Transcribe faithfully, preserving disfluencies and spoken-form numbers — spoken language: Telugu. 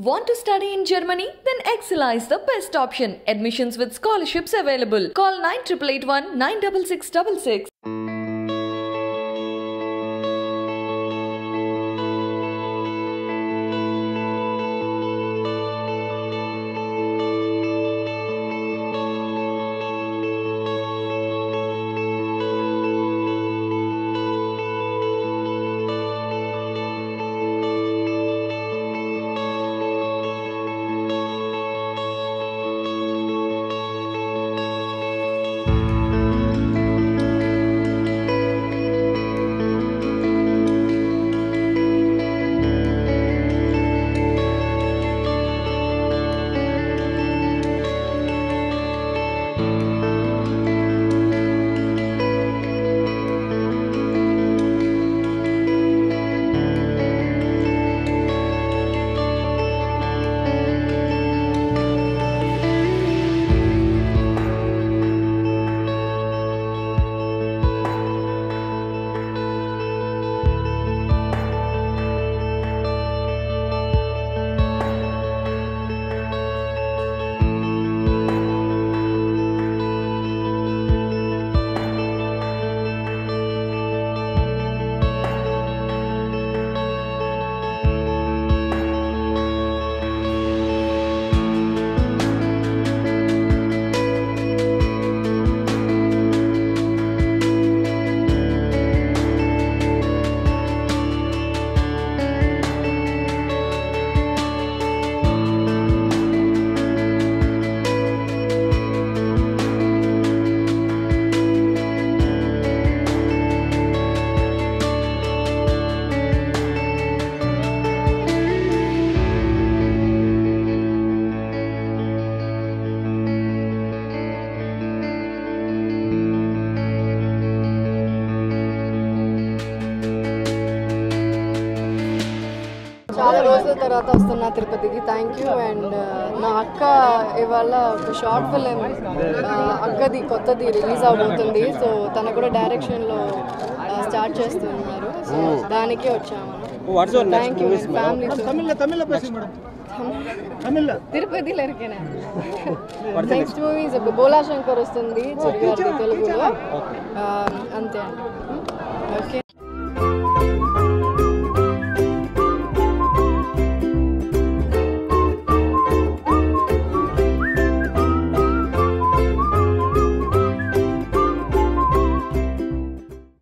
Want to study in Germany? Then Excella is the best option. Admissions with scholarships available. Call nine eight eight one nine six six six six. చాలా రోజుల తర్వాత వస్తున్నా తిరుపతికి. Thank you. అండ్ నా అక్క ఇవాళ ఒక షార్ట్ ఫిలిం అక్కది కొత్తది రిలీజ్ అవబోతుంది. సో తన కూడా డైరెక్షన్లో స్టార్ట్ చేస్తున్నారు. సో దానికే వచ్చాము. Thank you. ఫ్యామిలీ తిరుపతిలో ఇరికేనా. నెక్స్ట్ మూవీస్ బోలా శంకర్ వస్తుంది తెలుగులో. అంతే అండి. ఓకే.